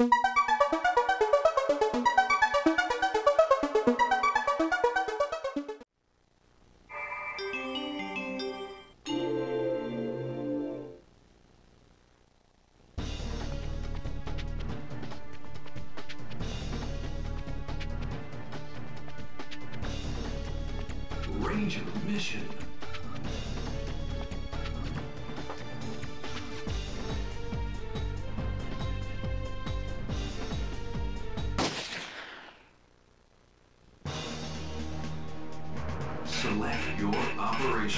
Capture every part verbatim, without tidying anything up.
Ranger mission. Select your operation.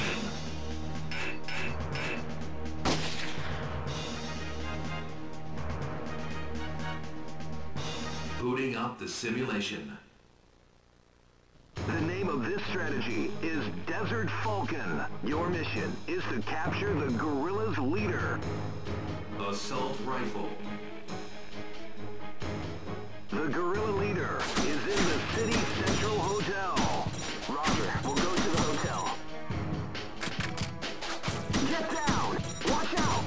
Booting up the simulation. The name of this strategy is Desert Falcon. Your mission is to capture the guerrilla's leader. Assault rifle. The guerrilla leader is in the City Central Hotel. Roger, we'll go to the hotel. Get down! Watch out!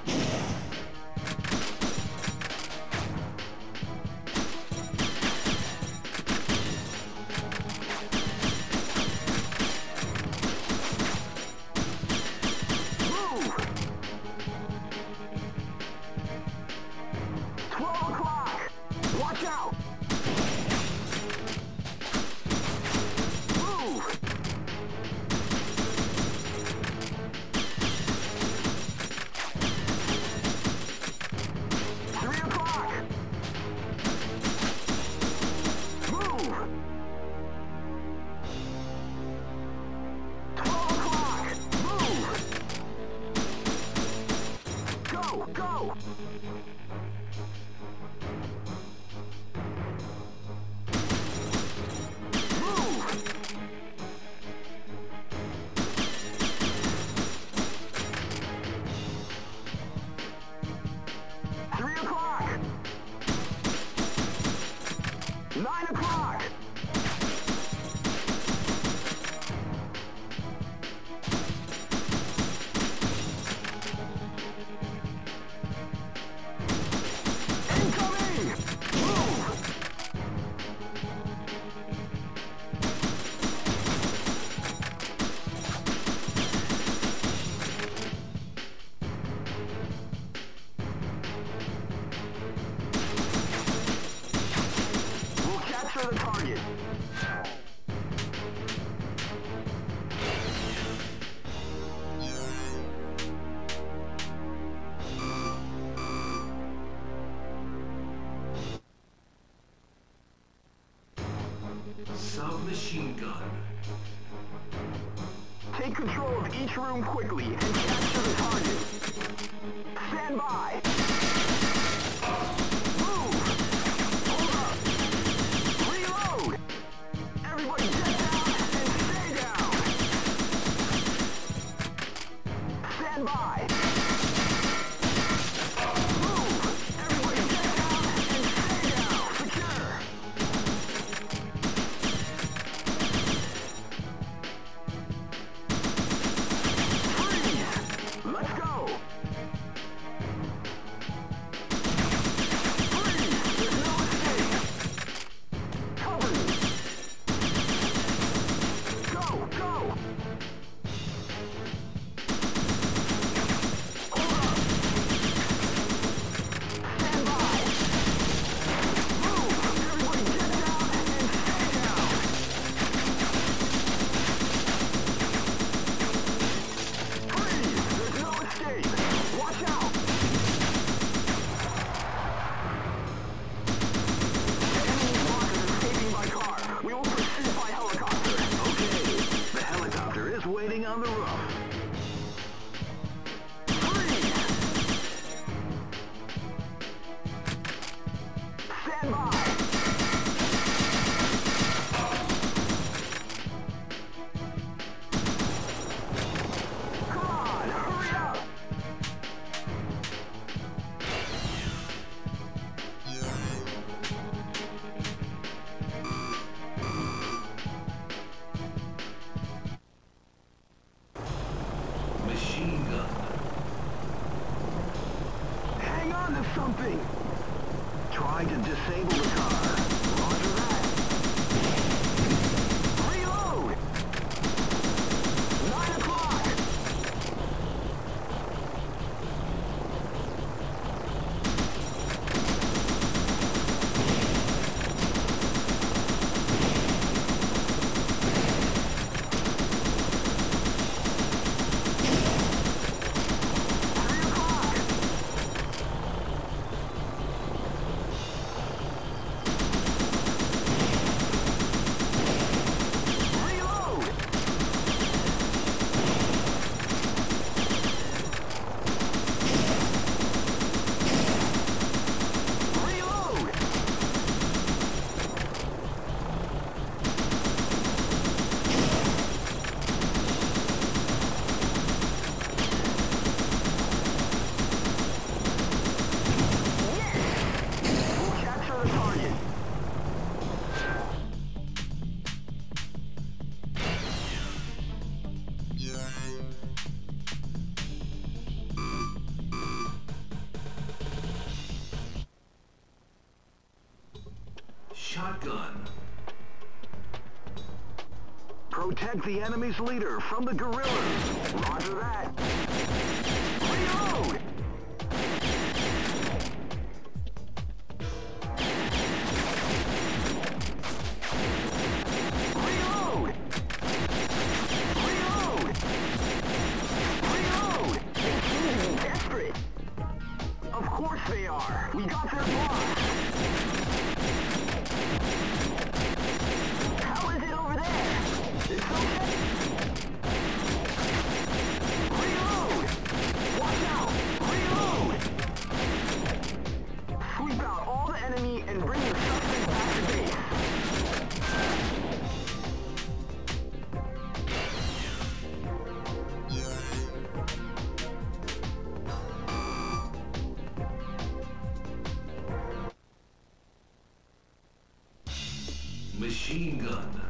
twelve o'clock! Watch out! Move! three o'clock! Move! twelve o'clock! Move! Go! Go! Three o'clock! Nine o'clock! Incoming! Move! We'll capture the target. Submachine gun. Take control of each room quickly and capture the target. Stand by. Move. Hold up. Reload. Everybody get down and stay down. Stand by. Move. Everybody get down and stay down. Secure. Freeze. Let's go. Freeze. There's no escape. Cover me. Go, go. Hold up. Stand by. Move. Everybody get down and stay down. Freeze. There's no escape. Watch out. Enemy walkers escaping by car. We will pursue by helicopter. Okay. The helicopter is waiting on the roof. Freeze! Stand by! Come on, hurry up! Machine gun. Hang on to something! Try trying to disable the car. Roger that. Reload! Nine o'clock! Shotgun. Protect the enemy's leader from the guerrillas. Roger that. Reload! Reload! Reload! Reload! They seem to be desperate. Of course they are. We got their block. How is it over there? It's okay. Reload! Watch out! Reload! Sweep out all the enemy and bring the suspect back to base. Machine gun.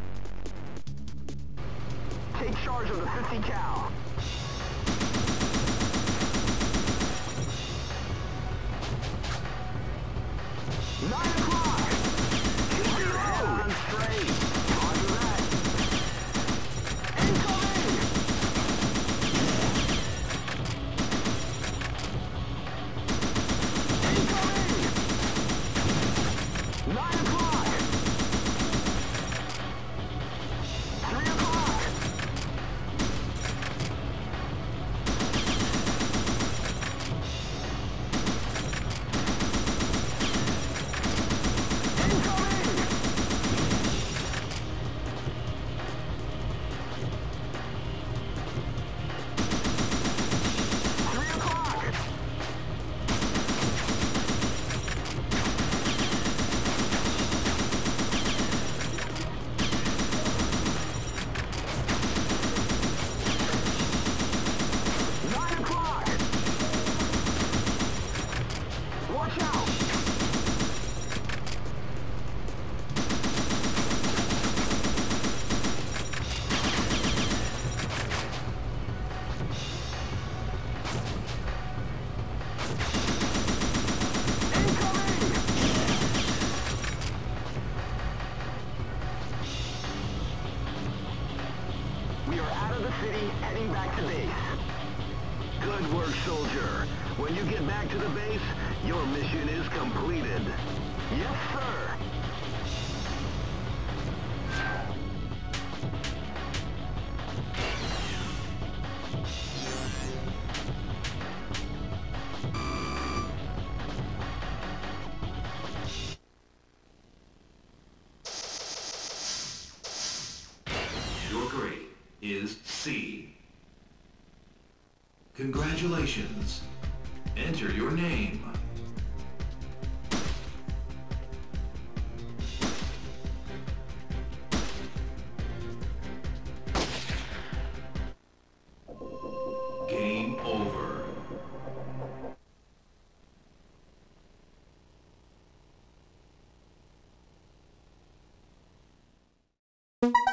Take charge of the fifty cal. Nine o'clock! Keep your head on straight. Roger that. Incoming! Incoming! Nine o'clock! Three o'clock! Incoming! Three o'clock! Nine o'clock! Watch out! Incoming! We are out of the city, heading back to base. Good work, soldier. When you get back to the base, your mission is completed. Yes, sir. Your grade is C. Congratulations. Enter your name. Game over.